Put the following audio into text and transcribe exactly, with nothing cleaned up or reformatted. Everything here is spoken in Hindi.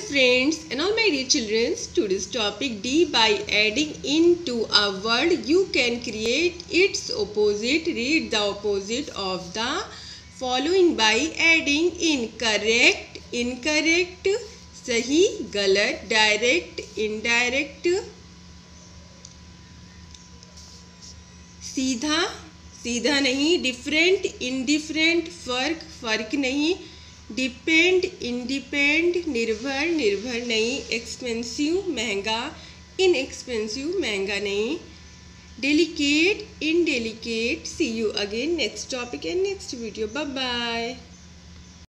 friends and all my dear children, today's topic D. By adding into a word you can create its opposite. Read the opposite of the following by adding in. Correct, incorrect, सही, गलत, direct, indirect, सीधा, सीधा नहीं, डिफरेंट, इनडिफरेंट, फर्क, फर्क नहीं, डिपेंड, इंडिपेंड, निर्भर, निर्भर नहीं, एक्सपेंसिव, महंगा, इनएक्सपेंसिव, महंगा नहीं, delicate, indelicate. See you again next topic and next video. Bye bye.